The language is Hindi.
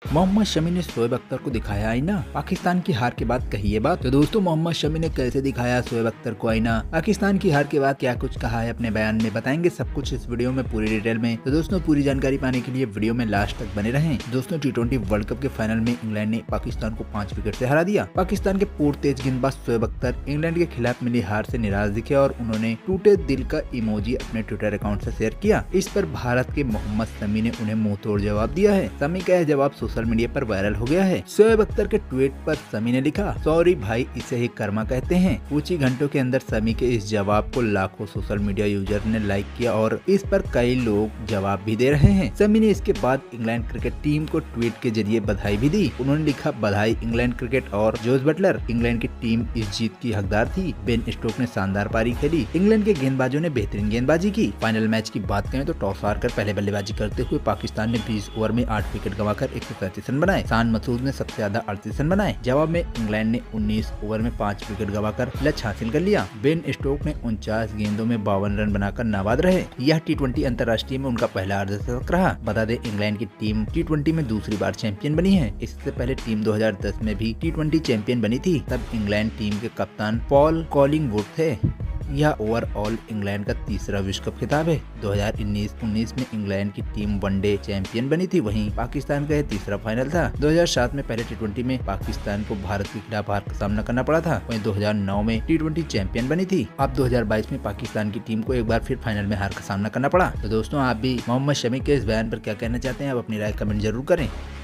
मोहम्मद शमी ने शोएब अख्तर को दिखाया आईना, पाकिस्तान की हार के बाद कही ये बात। तो दोस्तों, मोहम्मद शमी ने कैसे दिखाया शोएब अख्तर को आईना, पाकिस्तान की हार के बाद क्या कुछ कहा है अपने बयान में, बताएंगे सब कुछ इस वीडियो में पूरी डिटेल में। तो दोस्तों, पूरी जानकारी पाने के लिए वीडियो में लास्ट तक बने रहें। दोस्तों, T20 वर्ल्ड कप के फाइनल में इंग्लैंड ने पाकिस्तान को 5 विकेट से हरा दिया। पाकिस्तान के पूर्व तेज गेंदबाज शोएब अख्तर इंग्लैंड के खिलाफ मिली हार से निराश दिखे और उन्होंने टूटे दिल का इमोजी अपने ट्विटर अकाउंट से शेयर किया। इस पर भारत के मोहम्मद शमी ने उन्हें मुंह तोड़ जवाब दिया है। शमी का यह जवाब सोशल मीडिया पर वायरल हो गया है। शोएब अख्तर के ट्वीट पर शमी ने लिखा, सॉरी भाई, इसे ही कर्मा कहते हैं। कुछ ही घंटों के अंदर शमी के इस जवाब को लाखों सोशल मीडिया यूजर ने लाइक किया और इस पर कई लोग जवाब भी दे रहे हैं। शमी ने इसके बाद इंग्लैंड क्रिकेट टीम को ट्वीट के जरिए बधाई भी दी। उन्होंने लिखा, बधाई इंग्लैंड क्रिकेट और जोस बटलर, इंग्लैंड की टीम इस जीत की हकदार थी। बेन स्टोक ने शानदार पारी खेली। इंग्लैंड के गेंदबाजों ने बेहतरीन गेंदबाजी की। फाइनल मैच की बात करें तो टॉस हारकर पहले बल्लेबाजी करते हुए पाकिस्तान ने 20 ओवर में 8 विकेट गंवाकर 137 रन बनाए। शान मसूद ने सबसे ज्यादा 38 रन बनाए। जवाब में इंग्लैंड ने 19 ओवर में 5 विकेट गंवाकर लक्ष्य हासिल कर लिया। बेन स्टोक ने 49 गेंदों में 52 रन बनाकर नाबाद रहे। यह T20 अंतर्राष्ट्रीय में उनका पहला अर्धशतक रहा। बता दें, इंग्लैंड की टीम T20 में दूसरी बार चैंपियन बनी है। इससे पहले टीम 2010 में भी T20 चैंपियन बनी थी। तब इंग्लैंड टीम के कप्तान पॉल कॉलिंगवुड थे। यह ओवरऑल इंग्लैंड का तीसरा विश्व कप खिताब है। 2019 में इंग्लैंड की टीम वनडे चैंपियन बनी थी। वहीं पाकिस्तान का यह तीसरा फाइनल था। 2007 में पहले T20 में पाकिस्तान को भारत के खिलाफ हार का सामना करना पड़ा था। वहीं 2009 में T20 चैंपियन बनी थी। अब 2022 में पाकिस्तान की टीम को एक बार फिर फाइनल में हार का सामना करना पड़ा। तो दोस्तों, आप भी मोहम्मद शमी के इस बयान पर क्या कहना चाहते हैं? आप अपनी राय कमेंट जरूर करें।